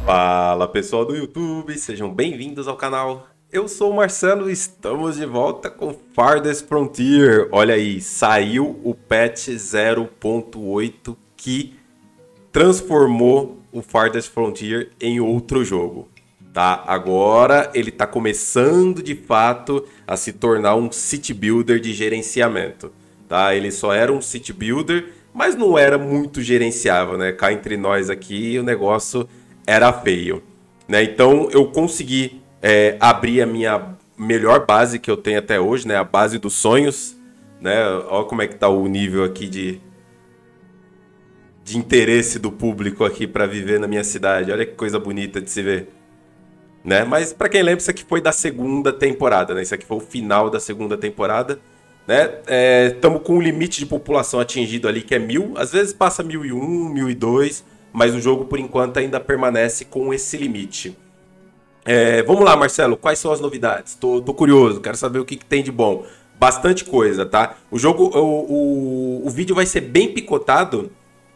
Fala pessoal do YouTube, sejam bem-vindos ao canal. Eu sou o Marcelo e estamos de volta com Farthest Frontier. Olha aí, saiu o patch 0.8 que transformou o Farthest Frontier em outro jogo. Tá? Agora ele está começando de fato a se tornar um city builder de gerenciamento. Tá? Ele só era um city builder, mas não era muito gerenciável, né? Cá entre nós aqui o negócio era feio, né? Então eu consegui abrir a minha melhor base que eu tenho até hoje, né? A base dos sonhos, né? Olha como é que tá o nível aqui de interesse do público aqui para viver na minha cidade. Olha que coisa bonita de se ver, né? Mas para quem lembra, isso aqui foi da segunda temporada, né? Isso aqui foi o final da segunda temporada, né? Estamos com um limite de população atingido ali que é 1000, às vezes passa 1001, 1002, mas o jogo por enquanto ainda permanece com esse limite. Vamos lá, Marcelo, quais são as novidades? Tô curioso, quero saber o que tem de bom. Bastante coisa, tá? O jogo, o vídeo vai ser bem picotado,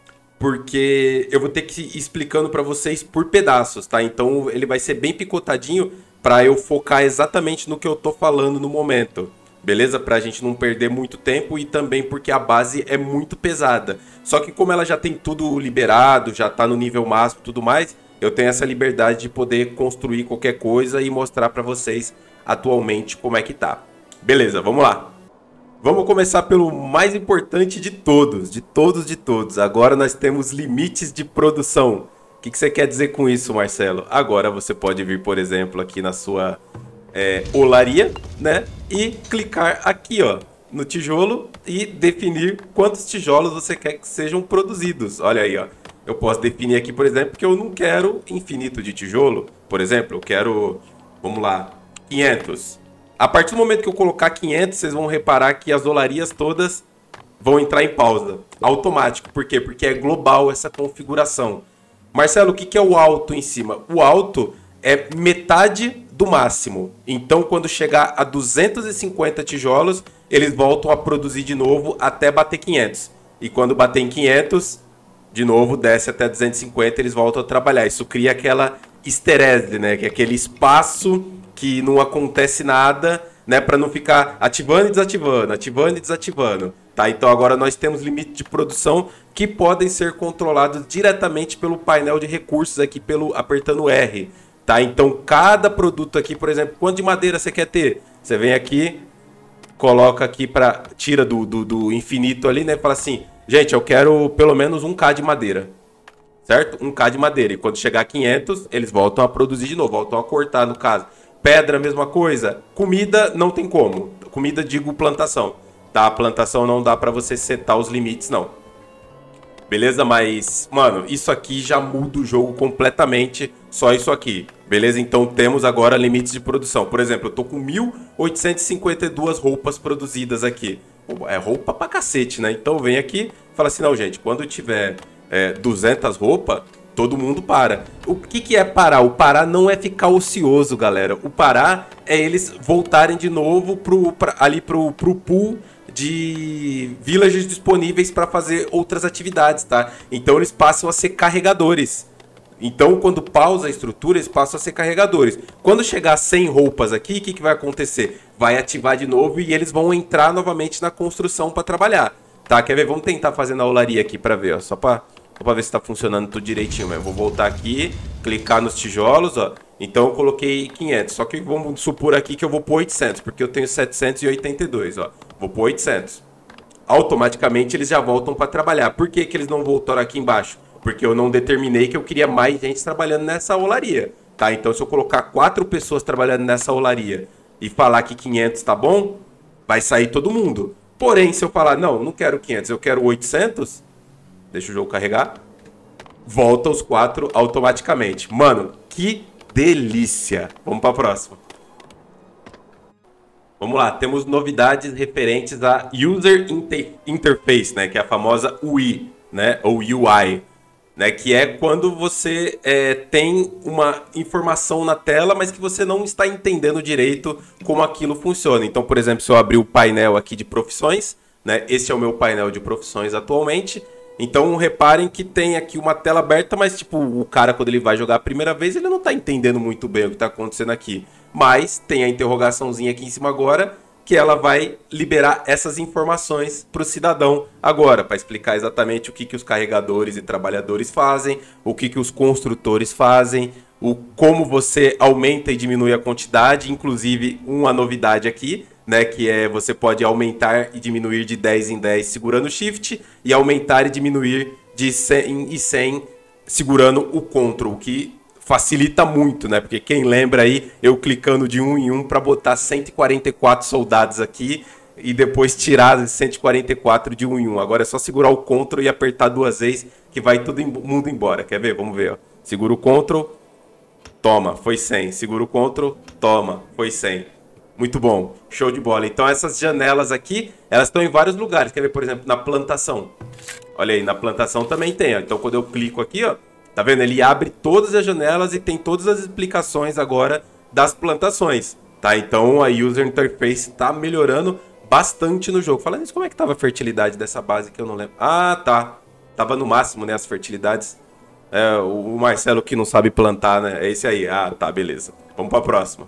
porque eu vou ter que ir explicando para vocês por pedaços, tá? Então ele vai ser bem picotadinho para eu focar exatamente no que eu tô falando no momento. Beleza? Pra gente não perder muito tempo e também porque a base é muito pesada. Só que como ela já tem tudo liberado, já tá no nível máximo e tudo mais, eu tenho essa liberdade de poder construir qualquer coisa e mostrar pra vocês atualmente como é que tá. Beleza, vamos lá. Vamos começar pelo mais importante de todos, de todos. Agora nós temos limites de produção. O que você quer dizer com isso, Marcelo? Agora você pode vir, por exemplo, aqui na sua olaria, né? E clicar aqui, ó, no tijolo e definir quantos tijolos você quer que sejam produzidos. Olha aí, ó. Eu posso definir aqui, por exemplo, que eu não quero infinito de tijolo. Por exemplo, eu quero, vamos lá, 500. A partir do momento que eu colocar 500, vocês vão reparar que as olarias todas vão entrar em pausa. Automático. Por quê? Porque é global essa configuração. Marcelo, o que é o alto em cima? O alto é metade do máximo. Então, quando chegar a 250 tijolos, eles voltam a produzir de novo até bater 500. E quando bater em 500, de novo, desce até 250, eles voltam a trabalhar. Isso cria aquela easter egg, né? Que é aquele espaço que não acontece nada, né? Para não ficar ativando e desativando, ativando e desativando. Tá? Então agora nós temos limites de produção que podem ser controlados diretamente pelo painel de recursos aqui, apertando R. Tá? Então cada produto aqui, por exemplo, quanto de madeira você quer ter? Você vem aqui, coloca aqui tira do infinito ali, né? Fala assim, gente, eu quero pelo menos 1K de madeira, certo? 1K de madeira. E quando chegar a 500, eles voltam a produzir de novo, voltam a cortar no caso. Pedra, mesma coisa. Comida não tem como. Comida, digo plantação. Tá? A plantação não dá pra você setar os limites, não. Beleza? Mas, mano, isso aqui já muda o jogo completamente. Só isso aqui. Beleza? Então temos agora limites de produção. Por exemplo, eu tô com 1852 roupas produzidas aqui. É roupa pra cacete, né? Então vem aqui e fala assim, não, gente, quando tiver 200 roupas, todo mundo para. O que é parar? O parar não é ficar ocioso, galera. O parar é eles voltarem de novo ali pro pool de villagers disponíveis para fazer outras atividades, tá? Então eles passam a ser carregadores. Então quando pausa a estrutura, eles passam a ser carregadores. Quando chegar a 100 roupas aqui, o que vai acontecer? Vai ativar de novo e eles vão entrar novamente na construção para trabalhar, tá? Quer ver? Vamos tentar fazer na olaria aqui para ver, ó, só para ver se está funcionando tudo direitinho mesmo. Vou voltar aqui, clicar nos tijolos, ó. Então eu coloquei 500, só que vamos supor aqui que eu vou pôr 800, porque eu tenho 782, ó. Vou pôr 800. Automaticamente eles já voltam para trabalhar. Por que eles não voltaram aqui embaixo? Porque eu não determinei que eu queria mais gente trabalhando nessa olaria, tá? Então se eu colocar 4 pessoas trabalhando nessa olaria e falar que 500 tá bom, vai sair todo mundo. Porém, se eu falar, não, não quero 500, eu quero 800, deixa o jogo carregar, volta os 4 automaticamente. Mano, que delícia! Vamos para a próxima. Vamos lá, temos novidades referentes a User Interface, né? Que é a famosa UI, né? Ou UI, né? Que é quando você tem uma informação na tela, mas que você não está entendendo direito como aquilo funciona. Então, por exemplo, se eu abrir o painel aqui de profissões, né? Esse é o meu painel de profissões atualmente. Então reparem que tem aqui uma tela aberta, mas tipo, o cara quando ele vai jogar a primeira vez, ele não tá entendendo muito bem o que tá acontecendo aqui. Mas tem a interrogaçãozinha aqui em cima agora, que ela vai liberar essas informações para o cidadão agora, para explicar exatamente o que os carregadores e trabalhadores fazem, o que os construtores fazem, como você aumenta e diminui a quantidade, inclusive uma novidade aqui, né, que é você pode aumentar e diminuir de 10 em 10 segurando o Shift e aumentar e diminuir de 100 em 100 segurando o Ctrl, que facilita muito, né? Porque quem lembra aí, eu clicando de um em um para botar 144 soldados aqui e depois tirar 144 de um em um. Agora é só segurar o Ctrl e apertar 2 vezes que vai todo mundo embora. Quer ver? Vamos ver, ó. Segura o Ctrl, toma, foi 100. Segura o Ctrl, toma, foi 100. Muito bom, show de bola. Então essas janelas aqui, elas estão em vários lugares. Quer ver, por exemplo, na plantação. Olha aí, na plantação também tem, ó. Então quando eu clico aqui, ó, tá vendo? Ele abre todas as janelas e tem todas as explicações agora das plantações, tá? Então a user interface tá melhorando bastante no jogo. Falando isso, como é que tava a fertilidade dessa base que eu não lembro? Ah, tá. Tava no máximo, né, as fertilidades. É, o Marcelo que não sabe plantar, né? É esse aí. Ah, tá, beleza. Vamos pra próxima.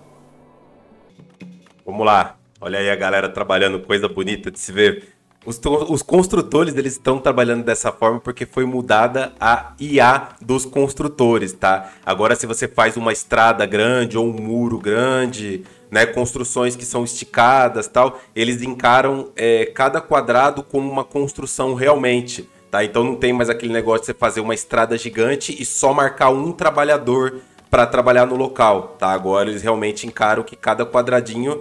Vamos lá. Olha aí a galera trabalhando, coisa bonita de se ver. Os construtores, eles estão trabalhando dessa forma porque foi mudada a IA dos construtores, tá? Agora, se você faz uma estrada grande ou um muro grande, né, construções que são esticadas, tal, eles encaram cada quadrado como uma construção realmente, tá? Então não tem mais aquele negócio de você fazer uma estrada gigante e só marcar um trabalhador para trabalhar no local, tá? Agora eles realmente encaram que cada quadradinho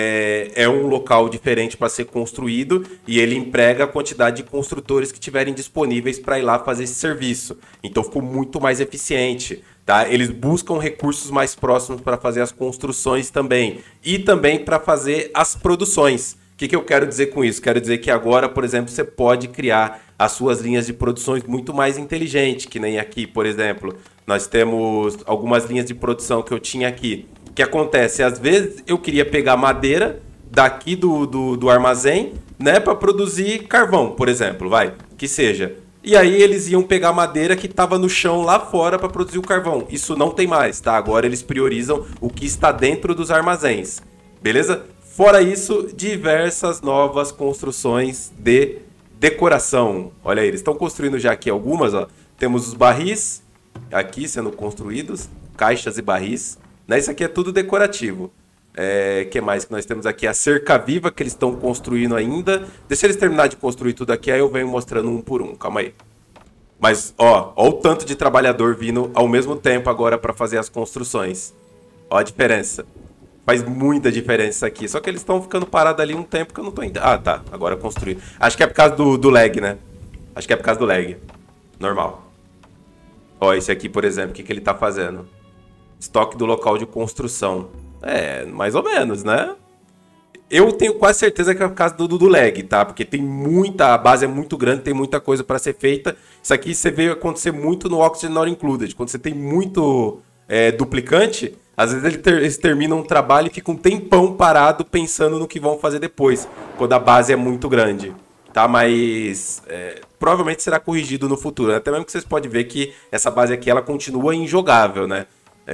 é um local diferente para ser construído e ele emprega a quantidade de construtores que tiverem disponíveis para ir lá fazer esse serviço. Então ficou muito mais eficiente, tá? Eles buscam recursos mais próximos para fazer as construções também e também para fazer as produções. O que eu quero dizer com isso? Quero dizer que agora, por exemplo, você pode criar as suas linhas de produções muito mais inteligente, que nem aqui, por exemplo, nós temos algumas linhas de produção que eu tinha aqui. O que acontece? Às vezes eu queria pegar madeira daqui do armazém, né, para produzir carvão, por exemplo, vai, que seja. E aí eles iam pegar madeira que estava no chão lá fora para produzir o carvão. Isso não tem mais, tá? Agora eles priorizam o que está dentro dos armazéns, beleza? Fora isso, diversas novas construções de decoração. Olha aí, eles estão construindo já aqui algumas, ó. Temos os barris aqui sendo construídos, caixas e barris. Isso aqui é tudo decorativo. Que mais que nós temos aqui? A cerca viva que eles estão construindo ainda. Deixa eles terminar de construir tudo aqui, aí eu venho mostrando um por um. Calma aí. Mas, ó o tanto de trabalhador vindo ao mesmo tempo agora para fazer as construções. Ó a diferença. Faz muita diferença isso aqui. Só que eles estão ficando parados ali um tempo que eu não tô entendendo. Ah, tá. Agora construir. Acho que é por causa do lag, né? Acho que é por causa do lag. Normal. Ó, esse aqui, por exemplo, o que ele tá fazendo? Estoque do local de construção. Mais ou menos, né? Eu tenho quase certeza que é por causa do lag, tá? Porque tem muita... A base é muito grande, tem muita coisa para ser feita. Isso aqui você vê acontecer muito no Oxygen Not Included. Quando você tem muito duplicante, às vezes eles terminam um trabalho e ficam um tempão parado pensando no que vão fazer depois. Quando a base é muito grande, tá? Mas provavelmente será corrigido no futuro. Até mesmo que vocês podem ver que essa base aqui, ela continua injogável, né?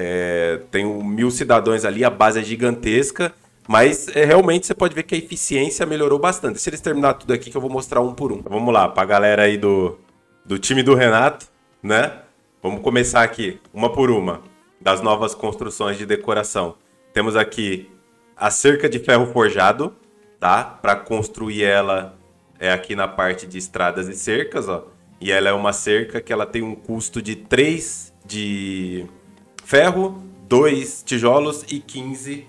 Tem 1000 cidadãos ali, a base é gigantesca, mas realmente você pode ver que a eficiência melhorou bastante. Deixa eles terminar tudo aqui que eu vou mostrar um por um. Então, vamos lá, pra galera aí do time do Renato, né? Vamos começar aqui, uma por uma, das novas construções de decoração. Temos aqui a cerca de ferro forjado, tá? Para construir ela aqui na parte de estradas e cercas, ó. E ela é uma cerca que ela tem um custo de 3 de ferro, 2 tijolos e 15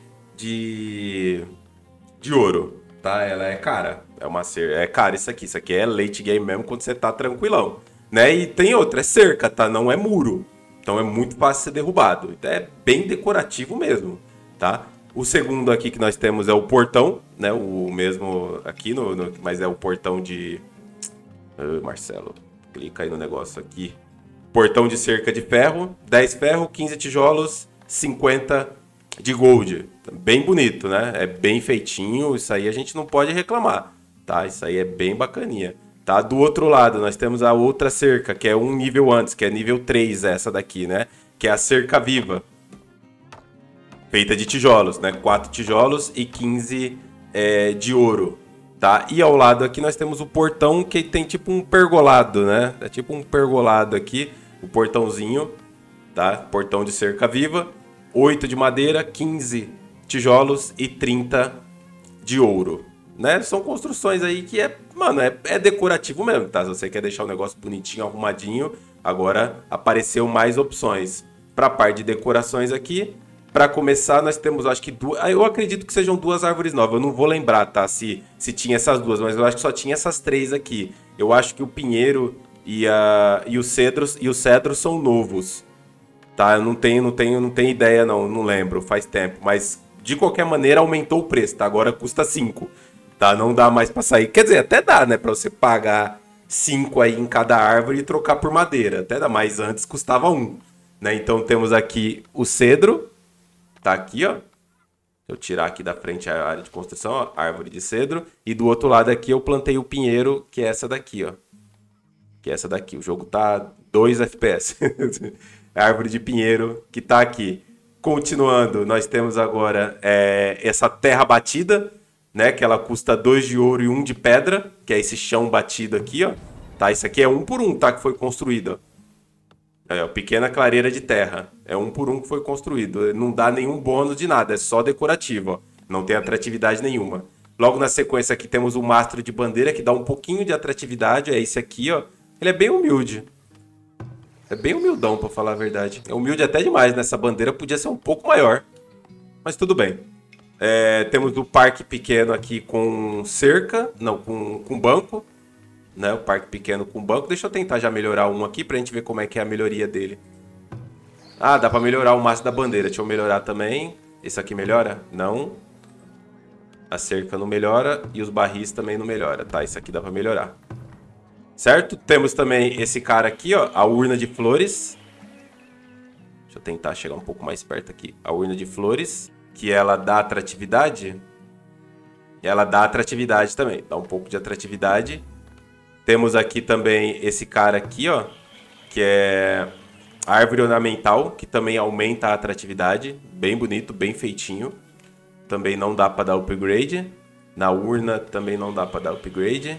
de ouro, tá? Ela é cara, é cara isso aqui é late game mesmo quando você tá tranquilão, né? E tem outra, é cerca, tá? Não é muro, então é muito fácil ser derrubado, então é bem decorativo mesmo, tá? O segundo aqui que nós temos é o portão, né? O mesmo aqui, mas é o portão de... Marcelo, clica aí no negócio aqui. Portão de cerca de ferro, 10 ferro, 15 tijolos, 50 de gold. Bem bonito, né? É bem feitinho, isso aí a gente não pode reclamar, tá? Isso aí é bem bacaninha. Tá? Do outro lado, nós temos a outra cerca, que é um nível antes, que é nível 3, essa daqui, né? Que é a cerca viva. Feita de tijolos, né? 4 tijolos e 15 de ouro, tá? E ao lado aqui nós temos o portão, que tem tipo um pergolado, né? É tipo um pergolado aqui, o portãozinho, tá? Portão de cerca viva. 8 de madeira, 15 tijolos e 30 de ouro. Né? São construções aí que mano, é decorativo mesmo, tá? Se você quer deixar o negócio bonitinho, arrumadinho, agora apareceu mais opções. Pra parte de decorações aqui, pra começar, nós temos, acho que eu acredito que sejam 2 árvores novas. Eu não vou lembrar, tá? Se tinha essas 2, mas eu acho que só tinha essas 3 aqui. Eu acho que o pinheiro e os cedros são novos, tá? Eu não tenho ideia, não lembro, faz tempo. Mas, de qualquer maneira, aumentou o preço, tá? Agora custa 5. Tá, não dá mais pra sair. Quer dizer, até dá, né? Pra você pagar 5 aí em cada árvore e trocar por madeira. Até dá, mas antes custava 1. Né? Então temos aqui o cedro. Tá aqui, ó. Eu tirar aqui da frente a área de construção, ó, árvore de cedro. E do outro lado aqui eu plantei o pinheiro, que é essa daqui, ó. Que é essa daqui. O jogo tá 2 FPS. A árvore de pinheiro que tá aqui. Continuando, nós temos agora essa terra batida, né, que ela custa 2 de ouro e 1 de pedra, que é esse chão batido aqui, ó. Tá, isso aqui é 1 por 1, tá, que foi construído, ó. Pequena clareira de terra. É 1 por 1 que foi construído. Não dá nenhum bônus de nada, é só decorativo, ó. Não tem atratividade nenhuma. Logo na sequência aqui temos o mastro de bandeira, que dá um pouquinho de atratividade, é esse aqui, ó. Ele é bem humilde. É bem humildão, pra falar a verdade. É humilde até demais, né? Essa bandeira podia ser um pouco maior. Mas tudo bem. Temos o parque pequeno aqui com cerca, não, com banco, né? O parque pequeno com banco. Deixa eu tentar já melhorar um aqui pra gente ver como é que é a melhoria dele. Ah, dá pra melhorar o mastro da bandeira. Deixa eu melhorar também. Esse aqui melhora? Não. A cerca não melhora e os barris também não melhora, tá? Isso aqui dá pra melhorar. Certo? Temos também esse cara aqui, ó, a urna de flores. Deixa eu tentar chegar um pouco mais perto aqui. A urna de flores. Que ela dá atratividade. Ela dá atratividade também. Dá um pouco de atratividade. Temos aqui também esse cara aqui, ó. Que é a árvore ornamental. Que também aumenta a atratividade. Bem bonito, bem feitinho. Também não dá para dar upgrade. Na urna também não dá para dar upgrade.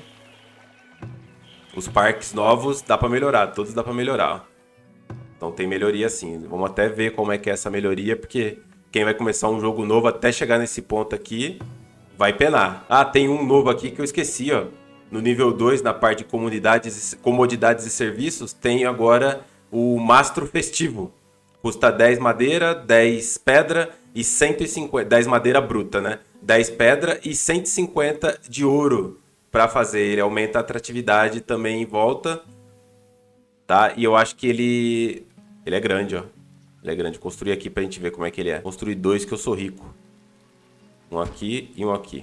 Os parques novos dá para melhorar. Todos dá para melhorar. Então tem melhoria sim. Vamos até ver como é que é essa melhoria. Porque... quem vai começar um jogo novo até chegar nesse ponto aqui vai penar. Ah, tem um novo aqui que eu esqueci, ó. No nível 2, na parte de comodidades e serviços, tem agora o Mastro Festivo. Custa 10 madeira, 10 pedra e 150... 10 madeira bruta, né? 10 pedra e 150 de ouro para fazer. Ele aumenta a atratividade também em volta. Tá? E eu acho que ele é grande, ó. Ele é grande. Construir aqui pra gente ver como é que ele é. Construir 2 que eu sou rico. Um aqui e um aqui.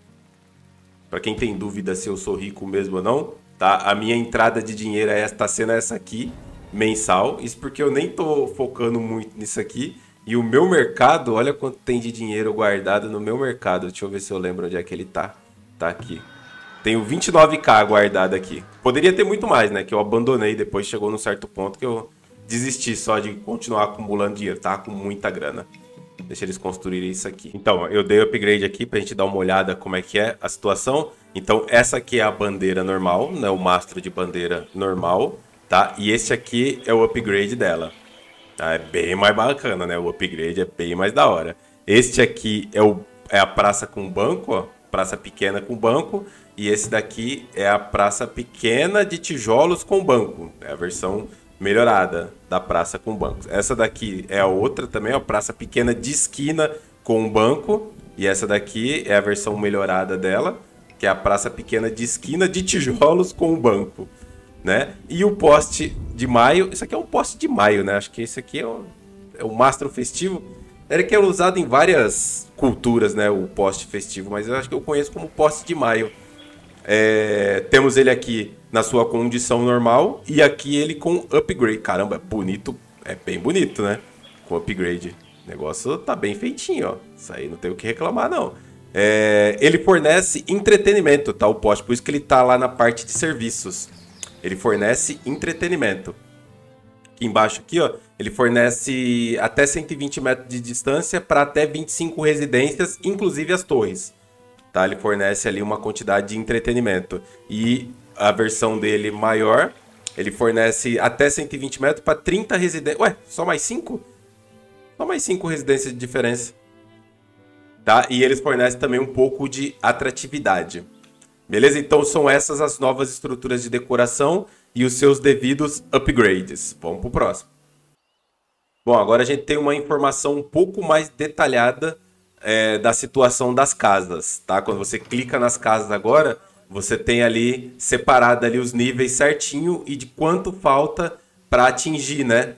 Pra quem tem dúvida se eu sou rico mesmo ou não, tá? A minha entrada de dinheiro tá sendo essa aqui, mensal. Isso porque eu nem tô focando muito nisso aqui. E o meu mercado, olha quanto tem de dinheiro guardado no meu mercado. Deixa eu ver se eu lembro onde é que ele tá. Tá aqui. Tenho 29k guardado aqui. Poderia ter muito mais, né? Que eu abandonei depois, chegou num certo ponto que eu... desisti só de continuar acumulando dinheiro, tá? Com muita grana. Deixa eles construírem isso aqui. Então, eu dei o upgrade aqui pra gente dar uma olhada como é que é a situação. Então, essa aqui é a bandeira normal, né? O mastro de bandeira normal, tá? E esse aqui é o upgrade dela. Tá? É bem mais bacana, né? O upgrade é bem mais da hora. Este aqui é a praça com banco, ó. Praça pequena com banco. E esse daqui é a praça pequena de tijolos com banco. É a versão... melhorada da praça com bancos. Essa daqui é a outra também, a praça pequena de esquina com banco. E essa daqui é a versão melhorada dela, que é a praça pequena de esquina de tijolos com banco, né? E o poste de maio, isso aqui é um poste de maio, né? Acho que esse aqui é o mastro festivo. Ele que é usado em várias culturas, né? O poste festivo, mas eu acho que eu conheço como poste de maio. Temos ele aqui na sua condição normal e aqui ele com upgrade. Caramba, bonito, é bem bonito, né? Com upgrade. O negócio tá bem feitinho, ó. Isso aí não tem o que reclamar, não. Ele fornece entretenimento, tá? O poste, por isso que ele tá lá na parte de serviços. Ele fornece entretenimento. Aqui embaixo, aqui, ó, ele fornece até 120 metros de distância para até 25 residências, inclusive as torres. Tá? Ele fornece ali uma quantidade de entretenimento. E a versão dele maior, ele fornece até 120 metros para 30 residências. Ué, só mais 5? Só mais 5 residências de diferença. Tá? E eles fornecem também um pouco de atratividade. Beleza? Então são essas as novas estruturas de decoração e os seus devidos upgrades. Vamos pro próximo. Bom, agora a gente tem uma informação um pouco mais detalhada da situação das casas, tá? Quando você clica nas casas agora, você tem ali separado ali os níveis certinho e de quanto falta para atingir, né?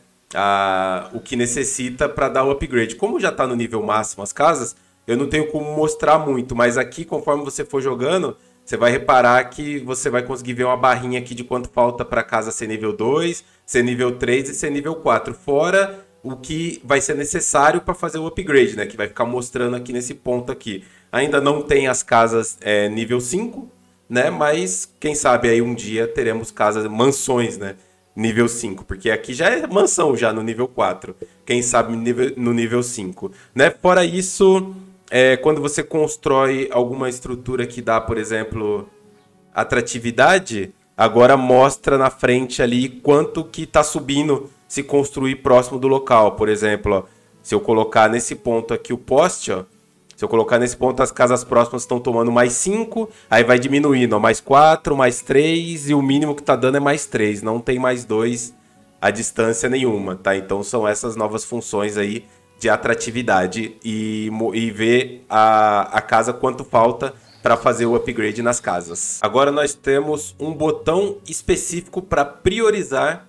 O que necessita para dar o upgrade. Como já está no nível máximo as casas, eu não tenho como mostrar muito, mas aqui, conforme você for jogando, você vai reparar que você vai conseguir ver uma barrinha aqui de quanto falta para a casa ser nível 2, ser nível 3 e ser nível 4. Fora o que vai ser necessário para fazer o upgrade, né? Que vai ficar mostrando aqui nesse ponto aqui. Ainda não tem as casas nível 5, né? Mas quem sabe aí um dia teremos casas, mansões, né? Nível 5, porque aqui já é mansão já no nível 4. Quem sabe no nível 5, né? Fora isso... quando você constrói alguma estrutura que dá, por exemplo, atratividade, agora mostra na frente ali quanto que está subindo se construir próximo do local. Por exemplo, ó, se eu colocar nesse ponto aqui o poste, ó, se eu colocar nesse ponto as casas próximas estão tomando mais 5, aí vai diminuindo, ó, mais 4, mais 3 e o mínimo que está dando é mais 3, não tem mais 2 a distância nenhuma, tá? Então são essas novas funções aí de atratividade e ver a casa quanto falta para fazer o upgrade nas casas. Agora nós temos um botão específico para priorizar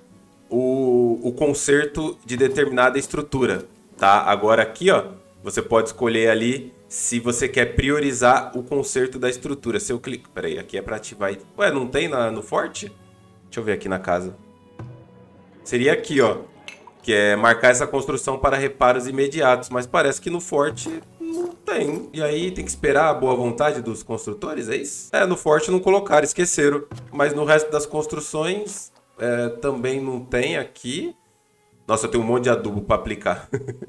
o conserto de determinada estrutura, tá? Agora aqui, ó, você pode escolher ali se você quer priorizar o conserto da estrutura. Se eu clico, peraí, aqui é para ativar. Ué, não tem no forte? Deixa eu ver aqui na casa. Seria aqui, ó. Que é marcar essa construção para reparos imediatos. Mas parece que no forte não tem. E aí tem que esperar a boa vontade dos construtores, é isso? No forte não colocaram, esqueceram. Mas no resto das construções também não tem aqui. Nossa, eu tenho um monte de adubo para aplicar.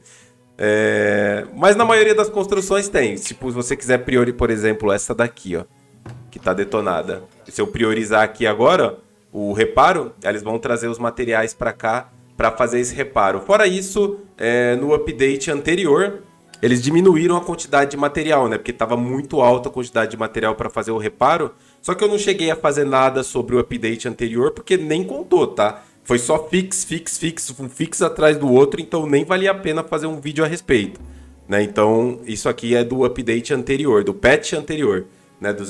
Mas na maioria das construções tem. Tipo, se você quiser priorizar, por exemplo, essa daqui, ó. Que tá detonada. Se eu priorizar aqui agora, ó, o reparo, eles vão trazer os materiais para cá para fazer esse reparo. Fora isso, no update anterior, eles diminuíram a quantidade de material, né? Porque estava muito alta a quantidade de material para fazer o reparo. Só que eu não cheguei a fazer nada sobre o update anterior, porque nem contou, tá? Foi só um fix atrás do outro, então nem valia a pena fazer um vídeo a respeito, né? Então, isso aqui é do update anterior, do patch anterior, né? Do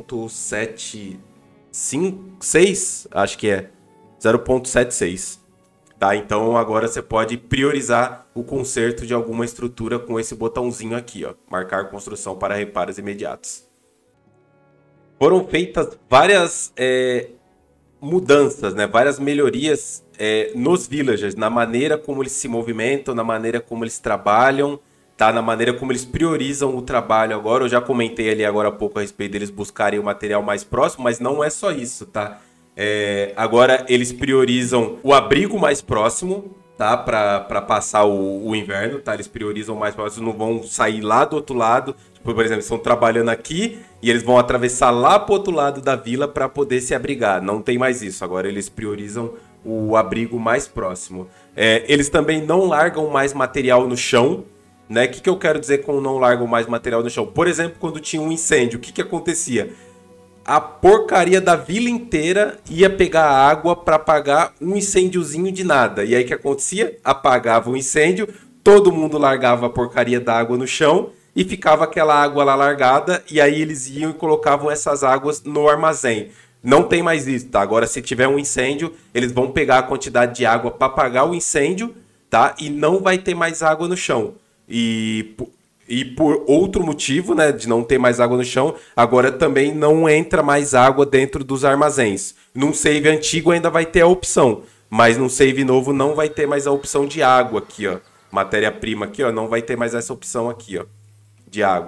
0.76, acho que é. 0.76. Tá, então agora você pode priorizar o conserto de alguma estrutura com esse botãozinho aqui, ó, marcar construção para reparos imediatos. Foram feitas várias mudanças, né, várias melhorias nos villagers, na maneira como eles se movimentam, na maneira como eles trabalham, tá, na maneira como eles priorizam o trabalho agora. Eu já comentei ali agora há pouco a respeito deles buscarem o material mais próximo, mas não é só isso, tá? Agora eles priorizam o abrigo mais próximo, tá? Para passar o inverno, tá? Eles priorizam mais próximo, não vão sair lá do outro lado. Tipo, por exemplo, estão trabalhando aqui e eles vão atravessar lá pro outro lado da vila para poder se abrigar. Não tem mais isso. Agora eles priorizam o abrigo mais próximo. Eles também não largam mais material no chão, né? O que eu quero dizer com não largam mais material no chão? Por exemplo, quando tinha um incêndio, o que acontecia? A porcaria da vila inteira ia pegar água para apagar um incêndiozinho de nada. E aí o que acontecia? Apagava o incêndio, todo mundo largava a porcaria da água no chão e ficava aquela água lá largada. E aí eles iam e colocavam essas águas no armazém. Não tem mais isso, tá? Agora, se tiver um incêndio, eles vão pegar a quantidade de água para apagar o incêndio, tá? E não vai ter mais água no chão. E por outro motivo, né, de não ter mais água no chão, agora também não entra mais água dentro dos armazéns. Num save antigo ainda vai ter a opção, mas num save novo não vai ter mais a opção de água aqui, ó. Matéria-prima aqui, ó, não vai ter mais essa opção aqui, ó, de água.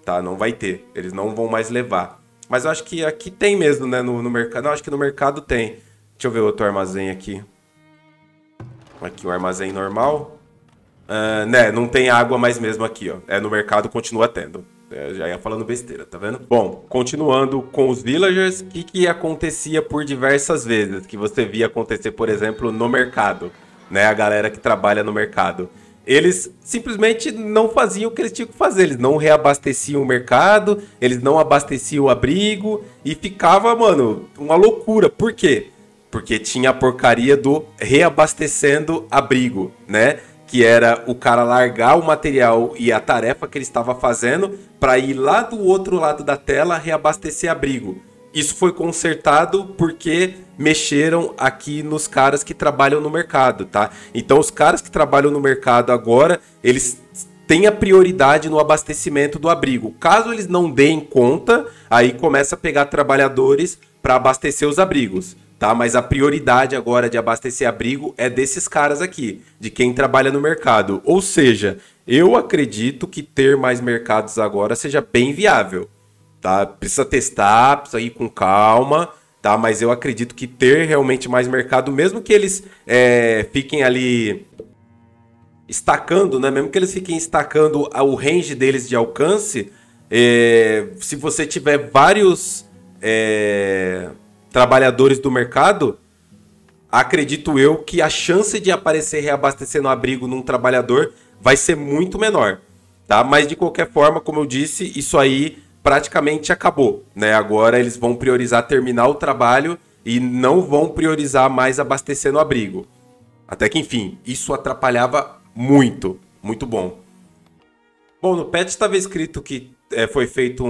tá? Não vai ter, eles não vão mais levar. Mas eu acho que aqui tem mesmo, né, no mercado. Não, acho que no mercado tem. Deixa eu ver outro armazém aqui. Aqui o armazém normal. Né, não tem água mais mesmo aqui, ó. No mercado continua tendo. Já ia falando besteira, tá vendo? Bom, continuando com os villagers, o que acontecia por diversas vezes? Que você via acontecer, por exemplo, no mercado, né? A galera que trabalha no mercado. Eles simplesmente não faziam o que eles tinham que fazer. Eles não reabasteciam o mercado, eles não abasteciam o abrigo e ficava, mano, uma loucura. Por quê? Porque tinha a porcaria do reabastecendo abrigo, né? Que era o cara largar o material e a tarefa que ele estava fazendo para ir lá do outro lado da tela reabastecer abrigo. Isso foi consertado porque mexeram aqui nos caras que trabalham no mercado, tá? Então os caras que trabalham no mercado agora, eles têm a prioridade no abastecimento do abrigo. Caso eles não deem conta, aí começa a pegar trabalhadores para abastecer os abrigos. Tá? Mas a prioridade agora de abastecer abrigo é desses caras aqui, de quem trabalha no mercado. Ou seja, eu acredito que ter mais mercados agora seja bem viável. Tá? Precisa testar, precisa ir com calma, tá? Mas eu acredito que ter realmente mais mercado, mesmo que eles fiquem ali estacando, né? Mesmo que eles fiquem estacando o range deles de alcance, se você tiver vários trabalhadores do mercado, acredito eu que a chance de aparecer reabastecendo abrigo num trabalhador vai ser muito menor, tá? Mas de qualquer forma, como eu disse, isso aí praticamente acabou, né? Agora eles vão priorizar terminar o trabalho e não vão priorizar mais abastecendo abrigo. Até que, enfim, isso atrapalhava muito, muito bom. Bom, no patch estava escrito que foi feito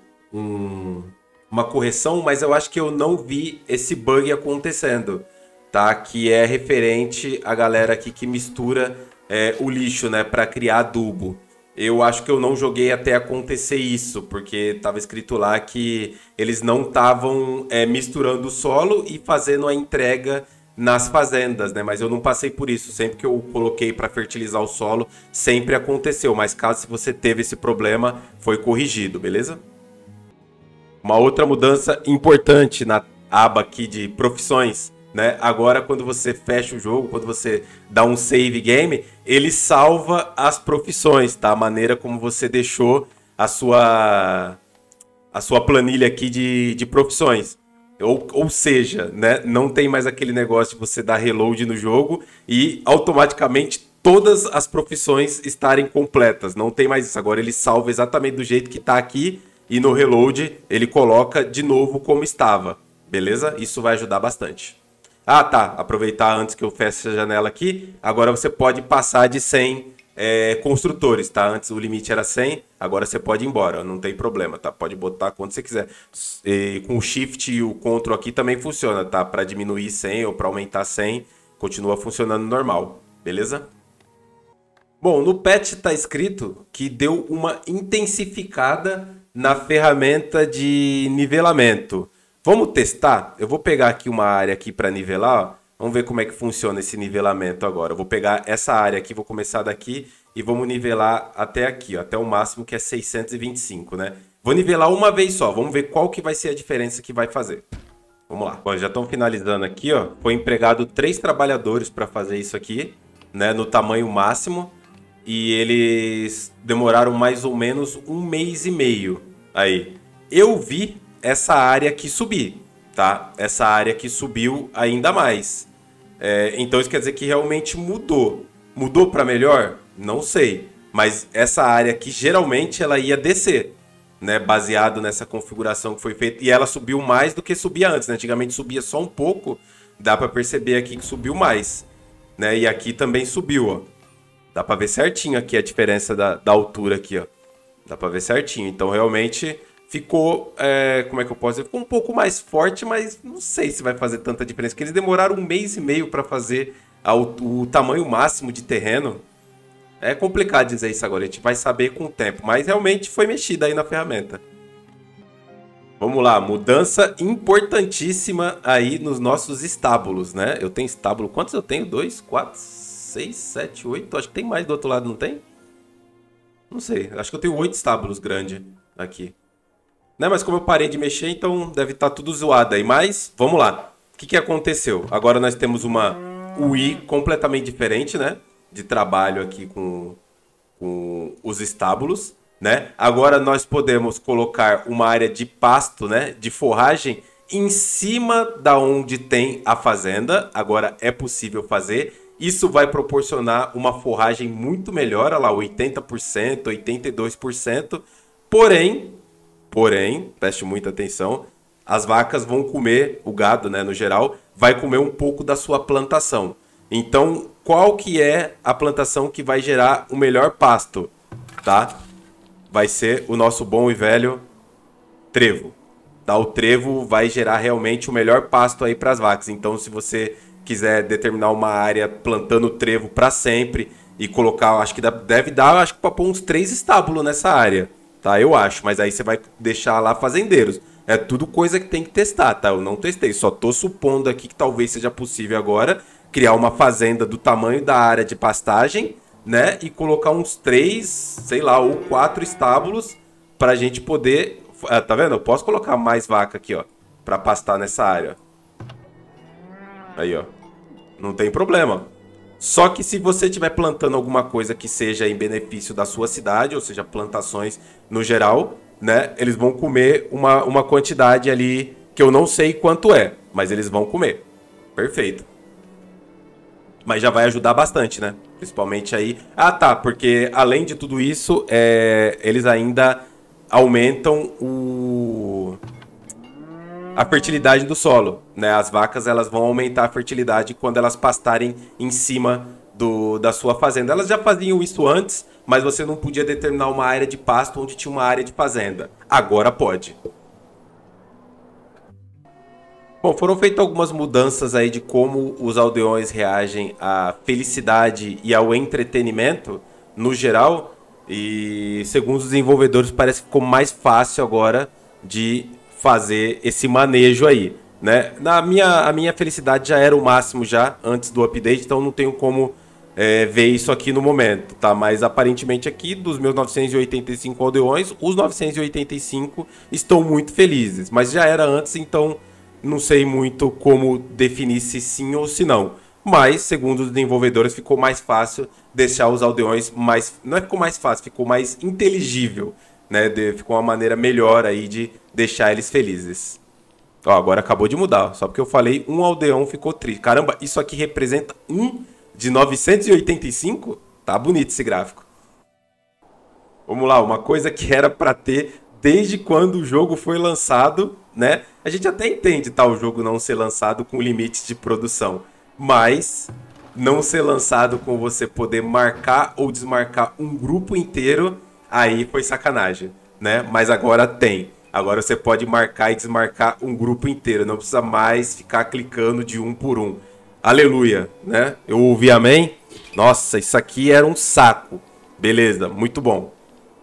uma correção, mas eu acho que eu não vi esse bug acontecendo, tá? Que é referente à galera aqui que mistura o lixo, né, para criar adubo. Eu acho que eu não joguei até acontecer isso, porque estava escrito lá que eles não estavam misturando o solo e fazendo a entrega nas fazendas, né? Mas eu não passei por isso. Sempre que eu coloquei para fertilizar o solo, sempre aconteceu. Mas caso você teve esse problema, foi corrigido, beleza? Uma outra mudança importante na aba aqui de profissões, né? Agora, quando você fecha o jogo, quando você dá um save game, ele salva as profissões, tá? A maneira como você deixou a sua planilha aqui de profissões. Ou seja, né? Não tem mais aquele negócio de você dar reload no jogo e automaticamente todas as profissões estarem completas. Não tem mais isso. Agora ele salva exatamente do jeito que está aqui. E no reload ele coloca de novo como estava, beleza? Isso vai ajudar bastante. Ah, tá. Aproveitar antes que eu feche a janela aqui. Agora você pode passar de 100 construtores, tá? Antes o limite era 100, agora você pode ir embora, não tem problema, tá? Pode botar quanto você quiser. E com o Shift e o Ctrl aqui também funciona, tá? Para diminuir 100 ou para aumentar 100, continua funcionando normal, beleza? Bom, no patch está escrito que deu uma intensificada na ferramenta de nivelamento. Vamos testar? Eu vou pegar aqui uma área aqui para nivelar, ó. Vamos ver como é que funciona esse nivelamento agora. Eu vou pegar essa área aqui, vou começar daqui e vamos nivelar até aqui, ó, até o máximo que é 625, né? Vou nivelar uma vez só, vamos ver qual que vai ser a diferença que vai fazer. Vamos lá. Bom, já estão finalizando aqui, ó. Foi empregado 3 trabalhadores para fazer isso aqui, né, no tamanho máximo. E eles demoraram mais ou menos 1 mês e meio. Aí, eu vi essa área aqui subir, tá? Essa área aqui subiu ainda mais. Então isso quer dizer que realmente mudou. Mudou para melhor? Não sei. Mas essa área aqui geralmente ela ia descer, né? Baseado nessa configuração que foi feita. E ela subiu mais do que subia antes, né? Antigamente subia só um pouco. Dá para perceber aqui que subiu mais, né? E aqui também subiu, ó. Dá para ver certinho aqui a diferença da altura aqui, ó. Dá para ver certinho. Então realmente ficou, como é que eu posso dizer? Ficou um pouco mais forte, mas não sei se vai fazer tanta diferença. Porque eles demoraram 1 mês e meio para fazer o tamanho máximo de terreno. É complicado dizer isso agora, a gente vai saber com o tempo. Mas realmente foi mexida aí na ferramenta. Vamos lá, mudança importantíssima aí nos nossos estábulos, né? Eu tenho estábulo, quantos eu tenho? 2, 4, 6, 7, 8. Acho que tem mais do outro lado, não tem? Não sei, acho que eu tenho 8 estábulos grandes. Aqui. Né, mas como eu parei de mexer, então deve estar tudo zoado aí. Mas, vamos lá. O que aconteceu? Agora nós temos uma UI completamente diferente, né? De trabalho aqui com os estábulos, né? Agora nós podemos colocar uma área de pasto, né? De forragem em cima da onde tem a fazenda. Agora é possível fazer. Isso vai proporcionar uma forragem muito melhor, olha lá, 80%, 82%. Porém, preste muita atenção, as vacas vão comer, o gado, né, no geral, vai comer um pouco da sua plantação. Então, qual que é a plantação que vai gerar o melhor pasto, tá? Vai ser o nosso bom e velho trevo. Tá? O trevo vai gerar realmente o melhor pasto aí para as vacas. Então, se você quiser determinar uma área plantando trevo para sempre e colocar, acho que deve dar, acho que para pôr uns 3 estábulos nessa área, tá? Eu acho, mas aí você vai deixar lá fazendeiros. É tudo coisa que tem que testar, tá? Eu não testei, só tô supondo aqui que talvez seja possível agora criar uma fazenda do tamanho da área de pastagem, né? E colocar uns 3, sei lá, ou 4 estábulos pra gente poder... Tá vendo? Eu posso colocar mais vaca aqui, ó, pra pastar nessa área. Aí, ó. Não tem problema. Só que se você estiver plantando alguma coisa que seja em benefício da sua cidade, ou seja, plantações no geral, né? Eles vão comer uma quantidade ali que eu não sei quanto é, mas eles vão comer. Perfeito. Mas já vai ajudar bastante, né? Principalmente aí... Ah, tá, porque além de tudo isso, eles ainda aumentam a fertilidade do solo, né? As vacas, elas vão aumentar a fertilidade quando elas pastarem em cima da sua fazenda. Elas já faziam isso antes, mas você não podia determinar uma área de pasto onde tinha uma área de fazenda. Agora pode. Bom, foram feitas algumas mudanças aí de como os aldeões reagem à felicidade e ao entretenimento no geral. E segundo os desenvolvedores, parece que ficou mais fácil agora de fazer esse manejo aí, né? A minha felicidade já era o máximo já antes do update, então não tenho como ver isso aqui no momento, tá? Mas aparentemente aqui dos meus 985 aldeões, os 985 estão muito felizes, mas já era antes, então não sei muito como definir se sim ou se não. Mas, segundo os desenvolvedores, ficou mais fácil deixar os aldeões mais... Não é que ficou mais fácil, ficou mais inteligível, né? Ficou uma maneira melhor aí de deixar eles felizes. Ó, agora acabou de mudar. Só porque eu falei, um aldeão ficou triste. Caramba, isso aqui representa 1 de 985? Tá bonito esse gráfico. Vamos lá, uma coisa que era pra ter desde quando o jogo foi lançado, né? A gente até entende, tá, o jogo não ser lançado com limites de produção. Mas não ser lançado com você poder marcar ou desmarcar um grupo inteiro, aí foi sacanagem, né? Mas agora tem. Agora você pode marcar e desmarcar um grupo inteiro. Não precisa mais ficar clicando de um por um. Aleluia, né? Eu ouvi amém? Nossa, isso aqui era um saco. Beleza, muito bom.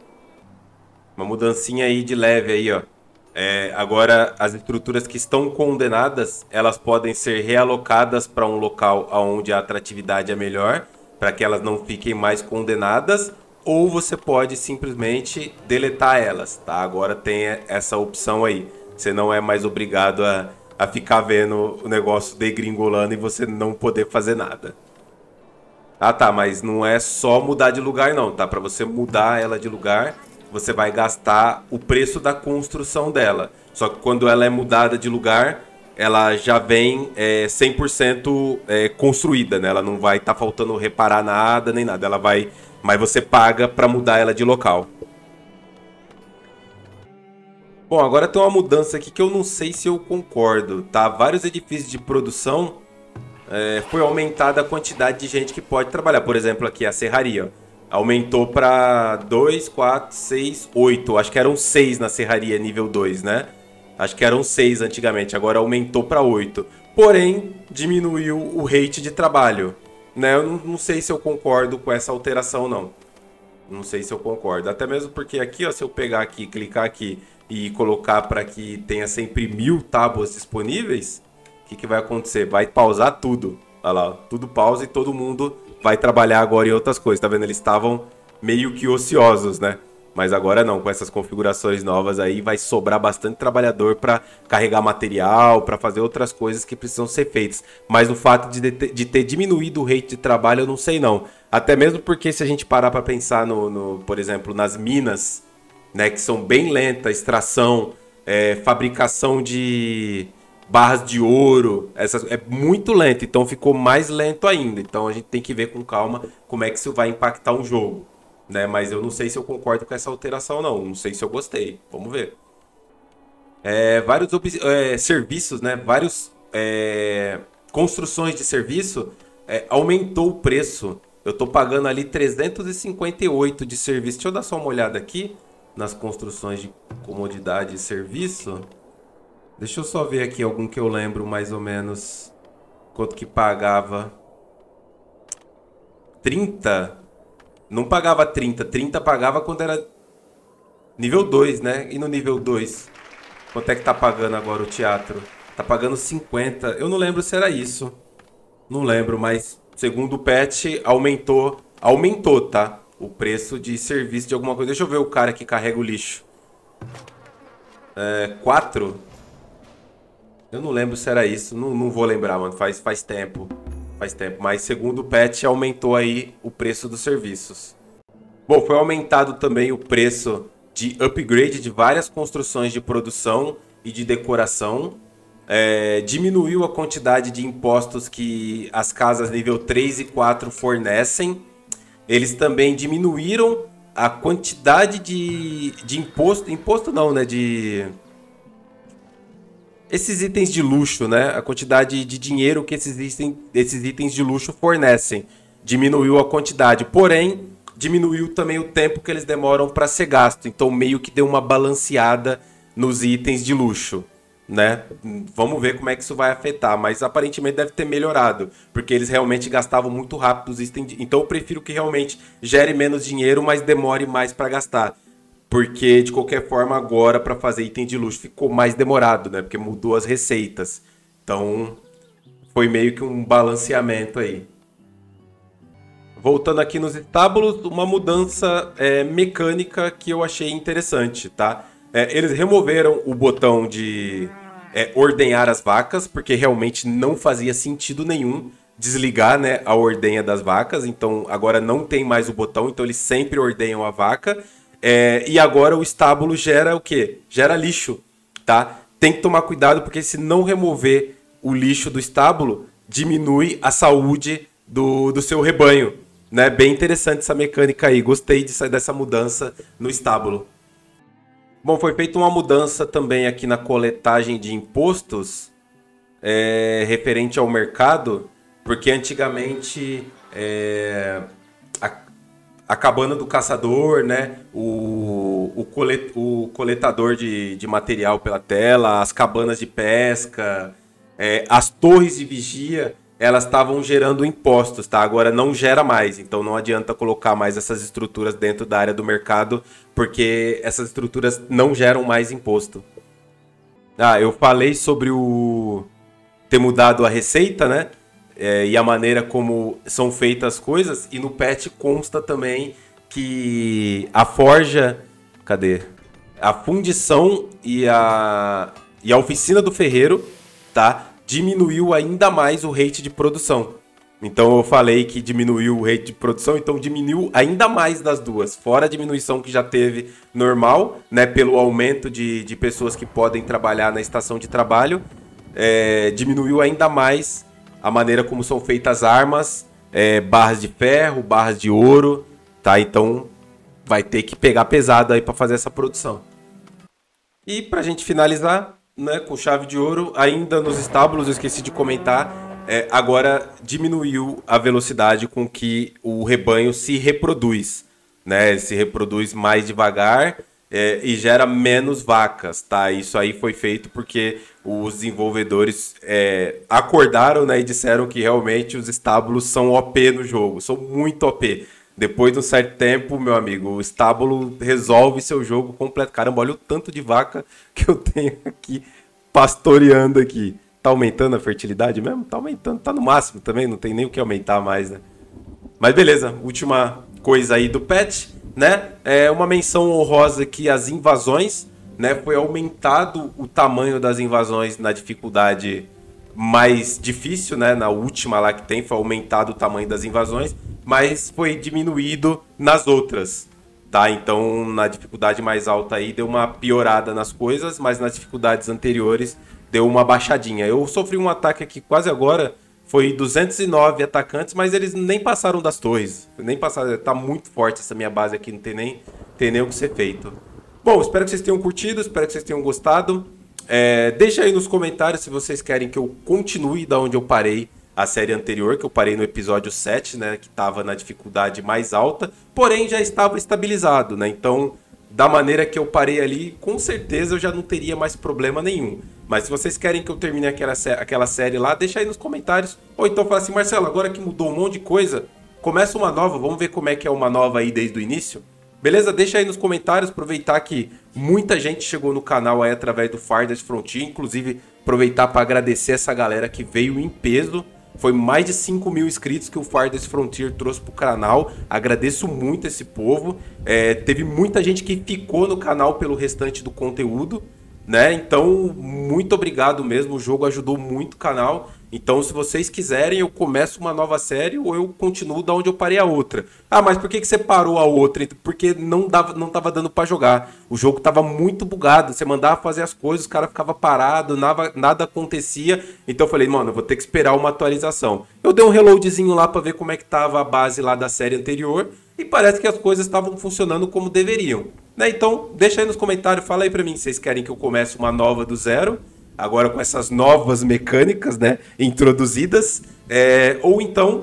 Uma mudancinha aí de leve aí, ó. Agora, as estruturas que estão condenadas, elas podem ser realocadas para um local onde a atratividade é melhor, para que elas não fiquem mais condenadas, ou você pode simplesmente deletar elas, tá? Agora tem essa opção aí. Você não é mais obrigado a ficar vendo o negócio degringolando e você não poder fazer nada. Ah, tá, mas não é só mudar de lugar não, tá? Para você mudar ela de lugar, você vai gastar o preço da construção dela. Só que quando ela é mudada de lugar, ela já vem 100% construída, né? Ela não vai estar faltando reparar nada, nem nada. Ela vai... Mas você paga para mudar ela de local. Bom, agora tem uma mudança aqui que eu não sei se eu concordo, tá? Vários edifícios de produção foi aumentada a quantidade de gente que pode trabalhar. Por exemplo, aqui a serraria, ó. Aumentou para 2, 4, 6, 8. Acho que eram 6 na serraria nível 2, né? Acho que eram 6 antigamente, agora aumentou para 8. Porém, diminuiu o rate de trabalho, né? Eu não sei se eu concordo com essa alteração, não. Não sei se eu concordo. Até mesmo porque aqui, ó, se eu pegar aqui, clicar aqui e colocar para que tenha sempre 1000 tábuas disponíveis, o que vai acontecer? Vai pausar tudo. Olha lá, tudo pausa e todo mundo vai trabalhar agora em outras coisas. Tá vendo? Eles estavam meio que ociosos, né? Mas agora não, com essas configurações novas aí vai sobrar bastante trabalhador para carregar material, para fazer outras coisas que precisam ser feitas. Mas o fato de ter diminuído o rate de trabalho eu não sei não. Até mesmo porque se a gente parar para pensar por exemplo, nas minas, né, que são bem lentas, extração, fabricação de barras de ouro, é muito lento, então ficou mais lento ainda. Então a gente tem que ver com calma como é que isso vai impactar um jogo, né? Mas eu não sei se eu concordo com essa alteração, não sei se eu gostei, vamos ver. Vários serviços, né? Vários construções de serviço, aumentou o preço. Eu tô pagando ali 358 de serviço. Deixa eu dar só uma olhada aqui nas construções de comodidade e serviço. Deixa eu só ver aqui algum que eu lembro mais ou menos quanto que pagava. 30? Não pagava 30. 30 pagava quando era nível 2, né? E no nível 2? Quanto é que tá pagando agora o teatro? Tá pagando 50. Eu não lembro se era isso. Não lembro, mas segundo o patch aumentou. Aumentou, tá? O preço de serviço de alguma coisa. Deixa eu ver o cara que carrega o lixo. 4? Eu não lembro se era isso. Não vou lembrar, mano. Faz tempo. Faz tempo. Mas segundo o patch aumentou aí o preço dos serviços. Bom, foi aumentado também o preço de upgrade de várias construções de produção e de decoração. Diminuiu a quantidade de impostos que as casas nível 3 e 4 fornecem. Eles também diminuíram a quantidade de imposto. Imposto não, né? Esses itens de luxo, né? A quantidade de dinheiro que esses itens de luxo fornecem. Diminuiu a quantidade. Porém, diminuiu também o tempo que eles demoram para ser gasto. Então, meio que deu uma balanceada nos itens de luxo, né? Vamos ver como é que isso vai afetar. Mas aparentemente deve ter melhorado. Porque eles realmente gastavam muito rápido os itens. Então, eu prefiro que realmente gere menos dinheiro, mas demore mais para gastar. Porque, de qualquer forma, agora, para fazer item de luxo, ficou mais demorado, né? Porque mudou as receitas. Então, foi meio que um balanceamento aí. Voltando aqui nos estábulos, uma mudança mecânica que eu achei interessante, tá? Eles removeram o botão de ordenhar as vacas, porque realmente não fazia sentido nenhum desligar, né, a ordenha das vacas. Então, agora não tem mais o botão, então eles sempre ordenham a vaca. E agora o estábulo gera o quê? Gera lixo, tá? Tem que tomar cuidado porque se não remover o lixo do estábulo, diminui a saúde do seu rebanho, né? Bem interessante essa mecânica aí. Gostei dessa mudança no estábulo. Bom, foi feita uma mudança também aqui na coletagem de impostos referente ao mercado, porque antigamente a cabana do caçador, né? O coletador de material pela tela, as cabanas de pesca, as torres de vigia, elas estavam gerando impostos, tá? Agora não gera mais, então não adianta colocar mais essas estruturas dentro da área do mercado, porque essas estruturas não geram mais imposto. Eu falei sobre ter mudado a receita, né? E a maneira como são feitas as coisas. E no patch consta também que a forja... Cadê? A fundição e a oficina do ferreiro, tá? Diminuiu ainda mais o rate de produção. Então eu falei que diminuiu o rate de produção, então diminuiu ainda mais das duas. Fora a diminuição que já teve normal, né? Pelo aumento de pessoas que podem trabalhar na estação de trabalho. Diminuiu ainda mais a maneira como são feitas armas, barras de ferro, barras de ouro, tá? Então vai ter que pegar pesado aí para fazer essa produção. E pra gente finalizar, né, com chave de ouro, ainda nos estábulos, eu esqueci de comentar, agora diminuiu a velocidade com que o rebanho se reproduz, né? Ele se reproduz mais devagar e gera menos vacas, tá? Isso aí foi feito porque os desenvolvedores acordaram, né, e disseram que realmente os estábulos são OP no jogo, são muito OP. Depois de um certo tempo, meu amigo, o estábulo resolve seu jogo completo. Caramba, olha o tanto de vaca que eu tenho aqui pastoreando aqui. Tá aumentando a fertilidade mesmo? Tá aumentando, tá no máximo também, não tem nem o que aumentar mais, né? Mas beleza, última coisa aí do patch. né? Uma menção honrosa que as invasões, né? Foi aumentado o tamanho das invasões na dificuldade mais difícil, né? Na última lá que tem, foi aumentado o tamanho das invasões, mas foi diminuído nas outras, tá? Então, na dificuldade mais alta aí deu uma piorada nas coisas, mas nas dificuldades anteriores deu uma baixadinha. Eu sofri um ataque aqui quase agora, foi 209 atacantes, mas eles nem passaram das torres. Nem passaram, tá muito forte essa minha base aqui, não tem nem o que ser feito. Bom, espero que vocês tenham curtido, espero que vocês tenham gostado. Deixa aí nos comentários se vocês querem que eu continue da onde eu parei a série anterior, que eu parei no episódio 7, né, que estava na dificuldade mais alta, porém já estava estabilizado, né? Então, da maneira que eu parei ali, com certeza eu já não teria mais problema nenhum. Mas se vocês querem que eu termine aquela série lá, deixa aí nos comentários. Ou então fala assim, Marcelo, agora que mudou um monte de coisa, começa uma nova, vamos ver como é que é uma nova aí desde o início? Beleza? Deixa aí nos comentários, aproveitar que muita gente chegou no canal aí através do Farthest Frontier, inclusive aproveitar para agradecer essa galera que veio em peso. Foi mais de 5 mil inscritos que o Farthest Frontier trouxe pro canal. Agradeço muito esse povo. Teve muita gente que ficou no canal pelo restante do conteúdo, né? Então, muito obrigado mesmo. O jogo ajudou muito o canal. Então, se vocês quiserem, eu começo uma nova série ou eu continuo da onde eu parei a outra. Ah, mas por que você parou a outra? Porque não tava dando pra jogar. O jogo tava muito bugado. Você mandava fazer as coisas, o cara ficava parado, nada acontecia. Então eu falei, mano, eu vou ter que esperar uma atualização. Eu dei um reloadzinho lá pra ver como é que tava a base lá da série anterior. E parece que as coisas estavam funcionando como deveriam, né? Então, deixa aí nos comentários, fala aí pra mim se vocês querem que eu comece uma nova do zero, agora com essas novas mecânicas, né, introduzidas, ou então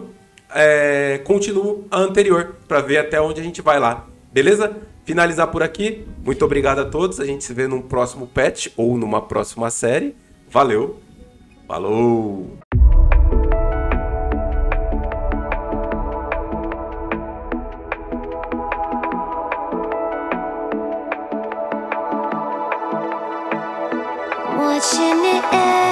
continuo a anterior, pra ver até onde a gente vai lá, beleza? Finalizar por aqui, muito obrigado a todos, a gente se vê num próximo patch ou numa próxima série, valeu, falou! Watching it end.